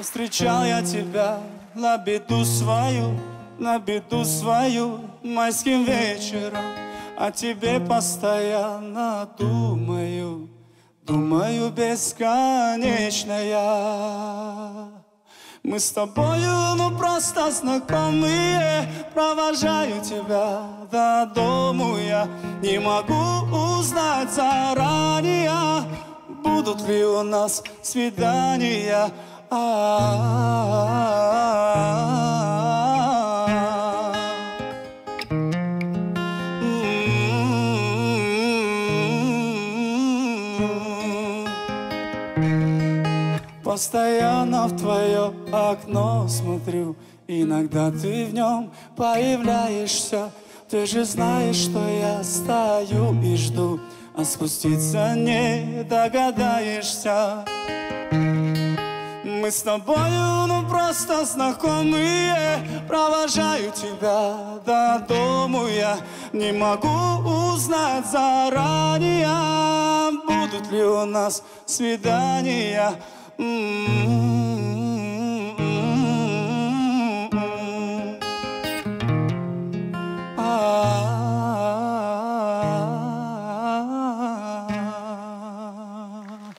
Повстречал я тебя на беду свою майским вечером. О тебе постоянно думаю бесконечно я. Мы с тобою, ну просто знакомые. Провожаю тебя до дому я. Не могу узнать заранее, будут ли у нас свидания. Постоянно в твое окно смотрю, иногда ты в нем появляешься. Ты же знаешь, что я стою и жду, а спуститься не догадаешься. Мы с тобою, ну просто знакомые. Провожаю тебя до дому я. Не могу узнать заранее, будут ли у нас свидания.